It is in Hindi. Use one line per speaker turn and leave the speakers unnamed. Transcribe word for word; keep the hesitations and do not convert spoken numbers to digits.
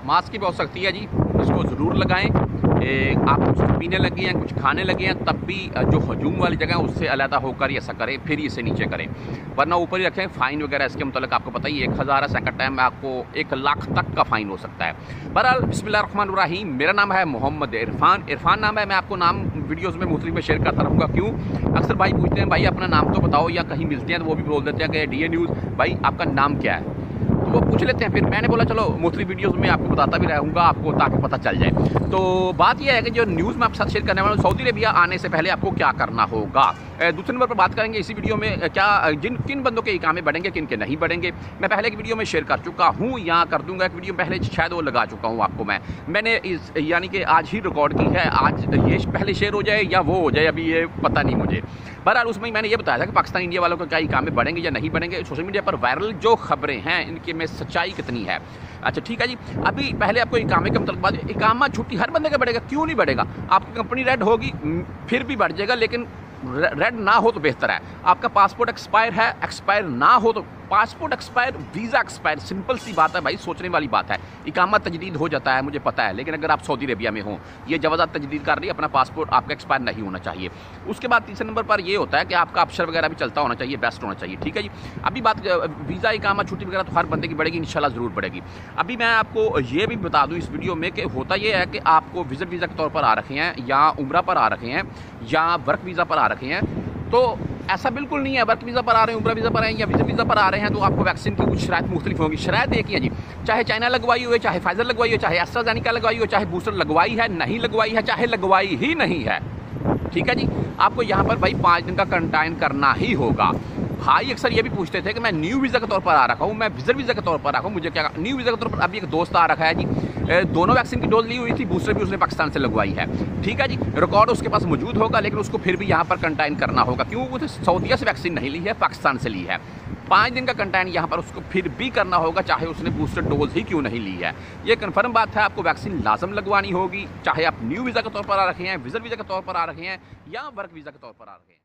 मास्क की बहुत सख्ती है जी, इसको ज़रूर लगाएं। ए, आप कुछ पीने लगे हैं, कुछ खाने लगे हैं, तब भी जो हजूम वाली जगह है उससे अलहदा होकर ही ऐसा करें, फिर ही इसे नीचे करें, वरना ऊपर ही रखें। फ़ाइन वगैरह इसके मतलब आपको पता ही, एक हज़ार सेकंड टाइम में आपको एक लाख तक का फ़ाइन हो सकता है। बहरहाल बिस्मिल्लाहिर्रहमानिर्रहीम, मेरा नाम है मोहम्मद इरफान। इरफान नाम है, मैं आपको नाम वीडियोज़ में मुख्तलिफ में शेयर करता रहूँगा। क्यों? अक्सर भाई पूछते हैं भाई अपना नाम तो बताओ, या कहीं मिलते हैं तो वो भी बोल देते हैं कि डी ए न्यूज़ भाई आपका नाम क्या है, वो पूछ लेते हैं। फिर मैंने बोला चलो मुख्तलिफ वीडियोज़ में आपको बताता भी रहूँगा आपको, ताकि पता चल जाए। तो बात यह है कि जो न्यूज़ मैं आपके साथ शेयर करने वाला हूँ, सऊदी अरेबिया आने से पहले आपको क्या करना होगा। दूसरे नंबर पर बात करेंगे इसी वीडियो में क्या जिन किन बंदों के इकामे बढ़ेंगे, किन के नहीं बढ़ेंगे। मैं पहले की वीडियो में शेयर कर चुका हूँ, यहाँ कर दूंगा। एक वीडियो पहले शायद वो लगा चुका हूँ आपको मैं मैंने इस यानी कि आज ही रिकॉर्ड की है, आज ये पहले शेयर हो जाए या वो हो जाए, अभी ये पता नहीं मुझे। बहरहाल उसमें मैंने ये बताया था कि पाकिस्तान इंडिया वालों के क्या इकामे बढ़ेंगे या नहीं बढ़ेंगे। सोशल मीडिया पर वायरल जो खबरें हैं इनके में सच्चाई कितनी है। अच्छा ठीक है जी, अभी पहले आपको इकामे के मतलब बात, इकामा छुट्टी हर बंदे का बढ़ेगा, क्यों नहीं बढ़ेगा। आपकी कंपनी रेड होगी फिर भी बढ़ जाएगा, लेकिन रेड ना हो तो बेहतर है। आपका पासपोर्ट एक्सपायर है, एक्सपायर ना हो तो passport expire, visa expire, simple सी बात है भाई, सोचने वाली बात है। इकामा तजदीद हो जाता है मुझे पता है, लेकिन अगर आप सऊदी अरेबिया में हो, ये जवाज़ात तजदीद कर रही है, अपना पासपोर्ट आपका एक्सपायर नहीं होना चाहिए। उसके बाद तीसरे नंबर पर ये होता है कि आपका अफसर वगैरह भी चलता होना चाहिए, बेस्ट होना चाहिए। ठीक है जी, अभी बात वीज़ा इकामा छुट्टी वगैरह तो हर बंदे की बढ़ेगी, इंशाल्लाह ज़रूर बढ़ेगी। अभी मैं आपको ये भी बता दूँ इस वीडियो में कि होता ये है कि आपको विजिट वीज़ा के तौर पर आ रखे हैं, या उम्रा पर आ रखे हैं, या वर्क वीज़ा पर आ रखे हैं, तो ऐसा बिल्कुल नहीं है वर्क वीज़ा पर आ रहे हैं, उम्रा वीज़ा पर आए हैं या विजिट वीज़ा पर आ रहे हैं तो आपको वैक्सीन की कुछ शराइत मुख्तलिफ होंगी। शराइत एक ही है जी, चाहे चाइना लगवाई हो, चाहे फाइजर लगवाई हो, चाहे एस्ट्राजेनेका लगवाई हो, चाहे बूस्टर लगवाई है नहीं लगवाई है, चाहे लगवाई ही नहीं है। ठीक है जी, आपको यहाँ पर भाई पाँच दिन का क्वारंटाइन करना ही होगा। भाई अक्सर ये भी पूछते थे कि मैं न्यू वीज़ा के तौर पर आ रखा हूँ, मैं विजिट वीज़ा के तौर पर आ रखा हूँ, मुझे क्या न्यू वीज़ा के तौर पर। अभी एक दोस्त आ रखा है जी, दोनों वैक्सीन की डोज ली हुई थी, बूस्टर भी उसने पाकिस्तान से लगवाई है। ठीक है जी, रिकॉर्ड उसके पास मौजूद होगा, लेकिन उसको फिर भी यहाँ पर क्वारंटाइन करना होगा। क्यों? उसने सऊदीया से वैक्सीन नहीं ली है, पाकिस्तान से ली है। पाँच दिन का क्वारंटाइन यहाँ पर उसको फिर भी करना होगा, चाहे उसने बूस्टर डोज ही क्यों नहीं ली है। ये कन्फर्म बात है, आपको वैक्सीन लाजम लगवानी होगी, चाहे आप न्यू वीज़ा के तौर पर आ रखे हैं, विजिट वीज़ा के तौर पर आ रखे हैं, या वर्क वीज़ा के तौर पर आ रखे हैं।